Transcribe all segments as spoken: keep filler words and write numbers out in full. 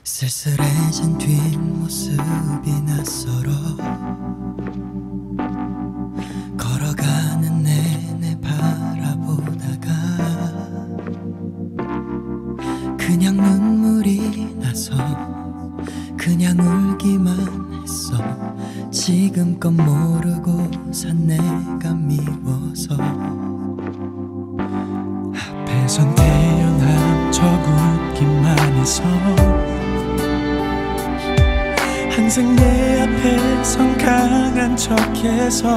쓸쓸해진 뒷모습이 낯설어 걸어가는 내내 바라보다가 그냥 눈물이 나서 그냥 울기만 했어. 지금껏 모르고 산 내가 미워서 앞에선 태연한 척 웃기만 해서 항상 내 앞에선 강한 척해서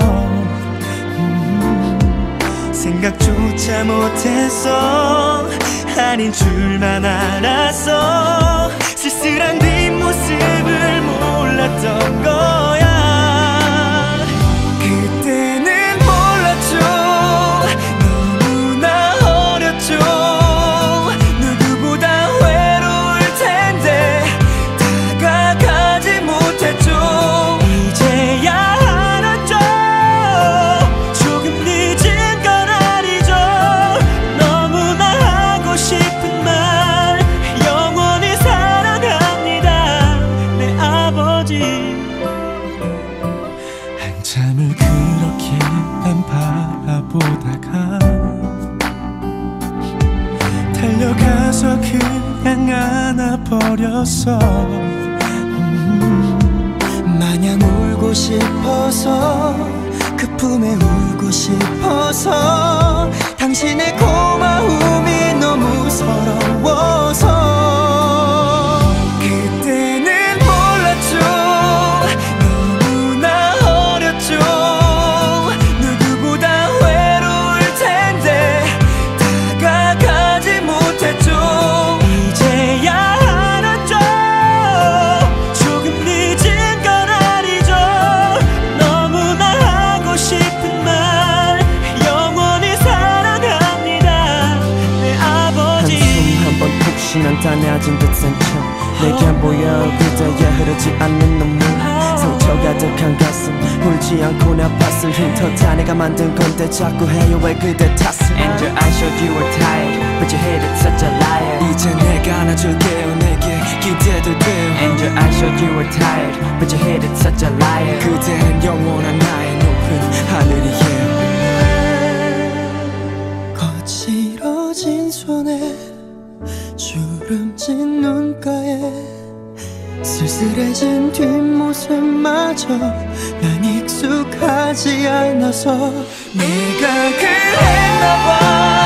음, 생각조차 못했어. 아닌 줄만 알았어. 쓸쓸한 뒷모습을 몰랐던 거야. 그때는 몰랐죠. 너무나 어렸죠. 누구보다 외로울 텐데 다가가지 못했죠. 이제야 알았죠. 조금 늦은 건 아니죠. 너무나 하고 싶은 말 영원히 사랑합니다 내 아버지. 한참을 그렇게만 바라보다가 달려가서 그냥 안아버렸어. 음, 마냥 울고 싶어서 그 품에 울고 싶어서 당신의 고마움이 너무 서러워서 그때는 몰랐죠. 너무나 어렸죠. 누구보다 외로울 텐데 다가가지 못했죠. 이제야 알았죠. 조금 늦은 건 아니죠. 너무나 하고 싶은 말 영원히 사랑합니다 내 아버지. 한숨 한 번 푹 쉬면 다 내어진 듯한 척 내게 안 보여 그대야 흐르지 않는 눈물. 상처 가득한 가슴 울지 않고 내 밭을 흉터다 내가 만든 건데 자꾸 해요 왜 그대 탓을. Angel, I showed you were tired, but you hated such a liar. 이제 내가 안아줄게요 내게 기대도 돼요. Angel, I showed you were tired, but you hated such a liar. 그대는 영원한 나의 높은 하늘이에요. 거칠어진 손에 주름진 눈가에 쓸쓸해진 뒷모습마저 난 익숙하지 않아서 내가 그랬나봐.